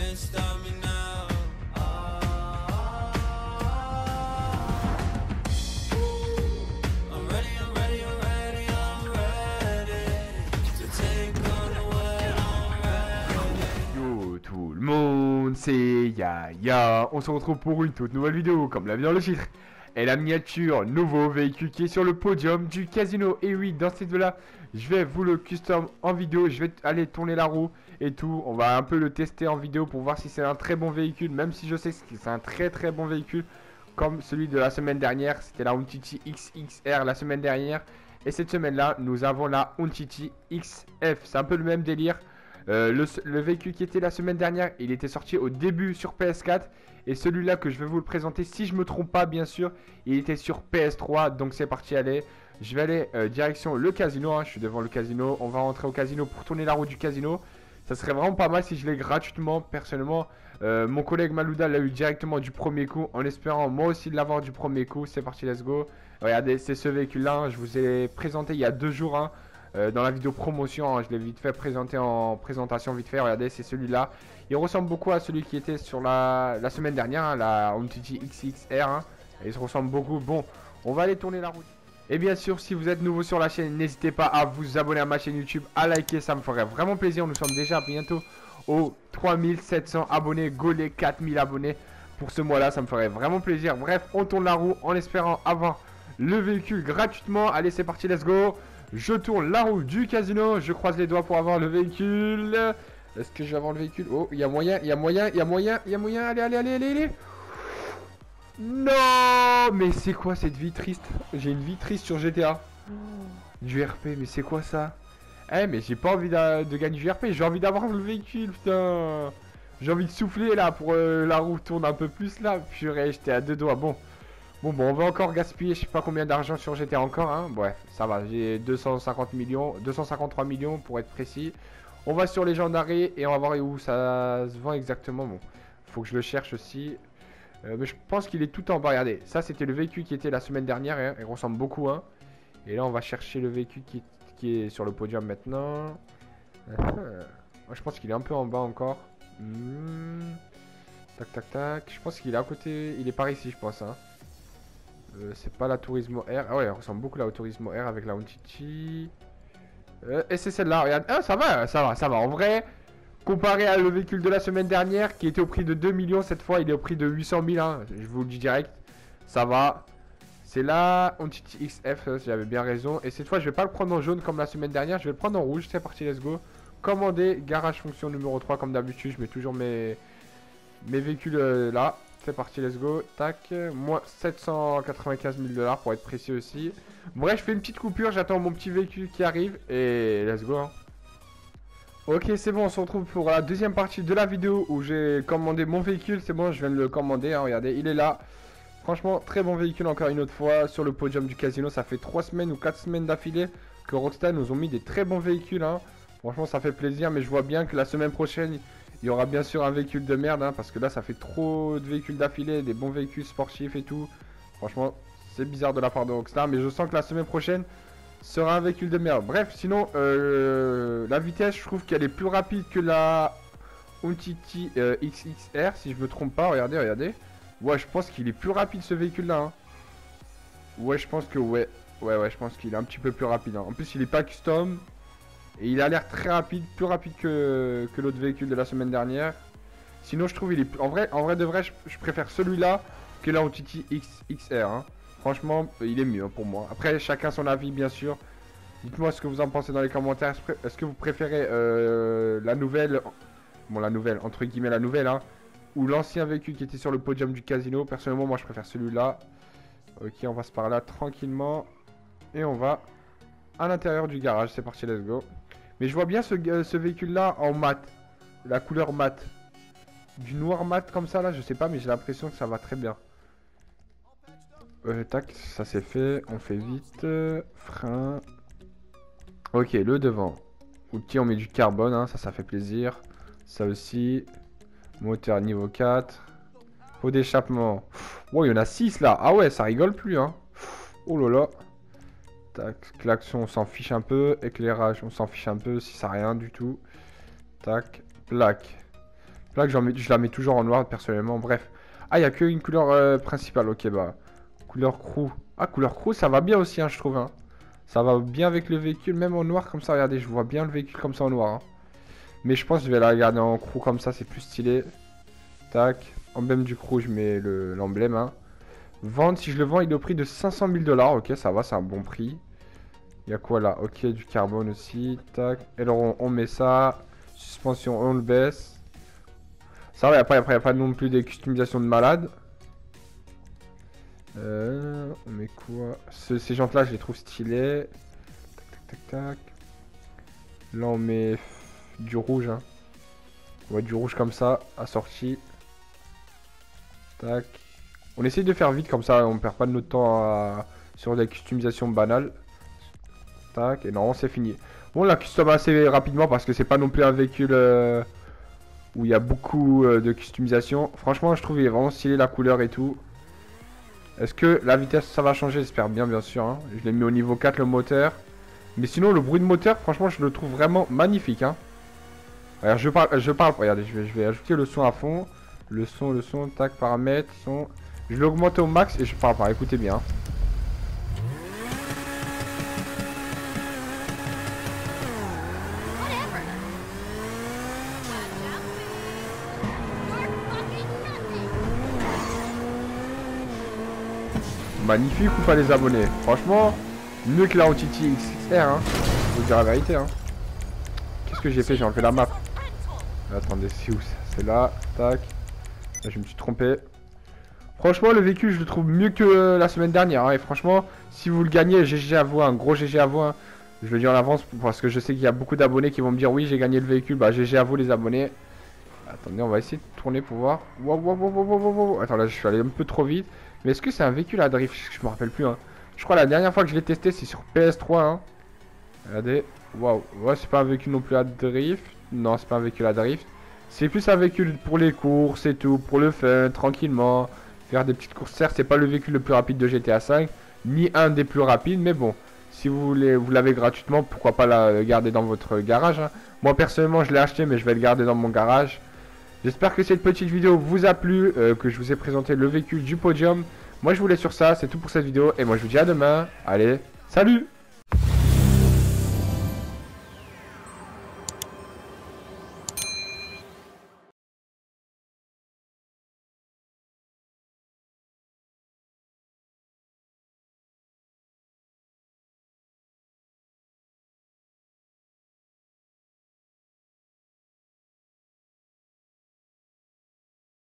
Yo tout le monde, c'est Yaya. On se retrouve pour une toute nouvelle vidéo, comme l'a vu dans le titre. Et la miniature, nouveau véhicule qui est sur le podium du casino. Et oui, dans cette vidéo-là, je vais vous le custom en vidéo. Je vais aller tourner la roue et tout. On va un peu le tester en vidéo pour voir si c'est un très bon véhicule. Même si je sais que c'est un très bon véhicule. Comme celui de la semaine dernière. C'était la Untiti XXR la semaine dernière. Et cette semaine-là, nous avons la Untiti XF. C'est un peu le même délire. Le véhicule qui était la semaine dernière, il était sorti au début sur PS4. Et celui-là que je vais vous le présenter, si je me trompe pas bien sûr, il était sur PS3. Donc c'est parti, allez. Je vais aller direction le casino, hein. Je suis devant le casino. On va rentrer au casino pour tourner la roue du casino. Ça serait vraiment pas mal si je l'ai gratuitement. Personnellement, mon collègue Malouda l'a eu directement du premier coup. En espérant moi aussi de l'avoir du premier coup. C'est parti, let's go. Regardez, c'est ce véhicule-là, hein. Je vous ai présenté il y a 2 jours, hein. Dans la vidéo promotion, hein, je l'ai vite fait présenter en présentation vite fait. Regardez, c'est celui-là. Il ressemble beaucoup à celui qui était sur la semaine dernière, hein, la Untiti XXR, hein. Il se ressemble beaucoup. Bon, on va aller tourner la route. Et bien sûr, si vous êtes nouveau sur la chaîne, n'hésitez pas à vous abonner à ma chaîne YouTube, à liker, ça me ferait vraiment plaisir. Nous sommes déjà bientôt aux 3700 abonnés, go les 4000 abonnés pour ce mois-là, ça me ferait vraiment plaisir. Bref, on tourne la roue en espérant avoir le véhicule gratuitement. Allez, c'est parti, let's go. Je tourne la roue du casino, je croise les doigts pour avoir le véhicule. Est-ce que je vais avoir le véhicule? Oh, il y a moyen, il y a moyen, il y a moyen, il y a moyen. Allez. Non, mais c'est quoi cette vie triste? J'ai une vie triste sur GTA. Du RP, mais c'est quoi ça? Eh, mais j'ai pas envie de gagner du RP, j'ai envie d'avoir le véhicule, putain. J'ai envie de souffler là pour la roue tourne un peu plus là. Purée, j'étais à 2 doigts, bon, on va encore gaspiller je sais pas combien d'argent sur GTA encore, hein. Bref, ça va, j'ai 250 millions, 253 millions pour être précis. On va sur Légendary et on va voir où ça se vend exactement. Bon, faut que je le cherche aussi. Mais je pense qu'il est tout en bas, regardez. Ça, c'était le véhicule qui était la semaine dernière, hein. Il ressemble beaucoup, hein. Et là, on va chercher le véhicule qui est sur le podium maintenant. Moi, je pense qu'il est un peu en bas encore. Tac. Je pense qu'il est à côté, il est par ici, je pense, hein. C'est pas la Turismo R. Ah ouais, elle ressemble beaucoup à la Turismo R avec la Untiti. Et c'est celle-là, regarde. Ah, ça va. En vrai, comparé à le véhicule de la semaine dernière qui était au prix de 2 millions, cette fois il est au prix de 800 000. Hein. Je vous le dis direct. Ça va. C'est la Untiti XF, j'avais bien raison. Et cette fois, je vais pas le prendre en jaune comme la semaine dernière. Je vais le prendre en rouge. C'est parti, let's go. Commander, garage fonction numéro 3 comme d'habitude. Je mets toujours mes véhicules là. C'est parti, let's go. Tac, moins 795 000 $ pour être précis aussi. Bref, je fais une petite coupure, j'attends mon petit véhicule qui arrive et let's go, hein. Ok, c'est bon, on se retrouve pour la deuxième partie de la vidéo où j'ai commandé mon véhicule. C'est bon, je viens de le commander, hein, regardez, il est là. Franchement, très bon véhicule encore une autre fois sur le podium du casino. Ça fait 3 semaines ou 4 semaines d'affilée que Rockstar nous ont mis des très bons véhicules, hein. Franchement, ça fait plaisir, mais je vois bien que la semaine prochaine, il y aura bien sûr un véhicule de merde, hein, parce que là ça fait trop de véhicules d'affilée, des bons véhicules sportifs et tout. Franchement, c'est bizarre de la part de Rockstar, mais je sens que la semaine prochaine sera un véhicule de merde. Bref, sinon, la vitesse, je trouve qu'elle est plus rapide que la Untiti XXR, si je me trompe pas. Regardez. Ouais, je pense qu'il est plus rapide ce véhicule-là, hein. Ouais, je pense que ouais, je pense qu'il est un petit peu plus rapide, hein. En plus, il est pas custom. Et il a l'air très rapide, plus rapide que l'autre véhicule de la semaine dernière. Sinon, je trouve il est en vrai de vrai, je préfère celui-là que la Untiti XXR, hein. Franchement, il est mieux, hein, pour moi. Après, chacun son avis, bien sûr. Dites-moi ce que vous en pensez dans les commentaires. Est-ce que vous préférez la nouvelle, bon la nouvelle, entre guillemets la nouvelle, hein, ou l'ancien véhicule qui était sur le podium du casino? Personnellement, moi je préfère celui-là. Ok, on passe par là tranquillement. Et on va à l'intérieur du garage. C'est parti, let's go. Mais je vois bien ce véhicule-là en mat. La couleur mat. Du noir mat comme ça, là, je sais pas, mais j'ai l'impression que ça va très bien. Tac, ça c'est fait. On fait vite. Frein. Ok, le devant. Outil, on met du carbone, hein, ça fait plaisir. Ça aussi. Moteur niveau 4. Pot d'échappement. Oh, il y en a 6 là. Ah ouais, ça rigole plus, hein. Oh là là. Tac, klaxon, on s'en fiche un peu. Éclairage, on s'en fiche un peu si ça n'a rien du tout. Tac, plaque. Là que je la mets toujours en noir personnellement. Bref. Ah, il n'y a qu'une couleur principale. Ok, bah. Couleur crew. Ah, couleur crew, ça va bien aussi, hein, je trouve. Hein. Ça va bien avec le véhicule, même en noir comme ça. Regardez, je vois bien le véhicule comme ça en noir. Hein. Mais je pense que je vais la regarder en crew comme ça, c'est plus stylé. Tac. Emblème du crew, je mets l'emblème. Hein. Vendre, si je le vends, il est au prix de 500 000 $. Ok, ça va, c'est un bon prix. Il y a quoi là? Ok, du carbone aussi. Tac. Et alors, on met ça. Suspension, on le baisse. Ça va, après, il n'y a pas non plus des customisations de malade. On met quoi? Ces jantes-là, je les trouve stylées. Tac, tac, tac. Là, on met du rouge. Hein. Ouais, du rouge comme ça, assorti. Tac. On essaye de faire vite comme ça, on perd pas de notre temps sur des customisations banales. Tac, et non, c'est fini. Bon, on la custom assez rapidement parce que c'est pas non plus un véhicule où il y a beaucoup de customisation. Franchement, je trouve qu'il est vraiment stylé la couleur et tout. Est-ce que la vitesse ça va changer? J'espère bien sûr. Hein. Je l'ai mis au niveau 4 le moteur. Mais sinon, le bruit de moteur, franchement, je le trouve vraiment magnifique. Hein. Regarde, je parle. Regardez, je vais ajouter le son à fond. Le son, tac, paramètres, son. Je vais l'augmenter au max et je parle pas. Écoutez bien. Magnifique ou pas les abonnés? Franchement, mieux que la Ontiti XXR, hein. Faut dire la vérité, hein. Qu'est-ce que j'ai fait? J'ai enlevé la map. Attendez, c'est où ça? C'est là, tac. Là, je me suis trompé. Franchement, le véhicule, je le trouve mieux que la semaine dernière. Hein. Et franchement, si vous le gagnez, GG à vous, un gros GG à vous. Hein. Je le dis en avance parce que je sais qu'il y a beaucoup d'abonnés qui vont me dire oui, j'ai gagné le véhicule. Bah, GG à vous, les abonnés. Attendez, on va essayer de tourner pour voir. Wow. Attends, là, je suis allé un peu trop vite. Mais est-ce que c'est un véhicule à drift? Je me rappelle plus. Hein. Je crois la dernière fois que je l'ai testé, c'est sur PS3. Hein. Regardez. Waouh. Ouais, c'est pas un véhicule non plus à drift. Non, c'est pas un véhicule à drift. C'est plus un véhicule pour les courses et tout. Pour le fun, tranquillement. Faire des petites courses. Certes, c'est pas le véhicule le plus rapide de GTA 5. Ni un des plus rapides. Mais bon. Si vous l'avez gratuitement, pourquoi pas la garder dans votre garage. Hein. Moi, personnellement, je l'ai acheté, mais je vais le garder dans mon garage. J'espère que cette petite vidéo vous a plu, que je vous ai présenté le véhicule du podium. Moi je vous laisse sur ça, c'est tout pour cette vidéo et moi je vous dis à demain. Allez, salut!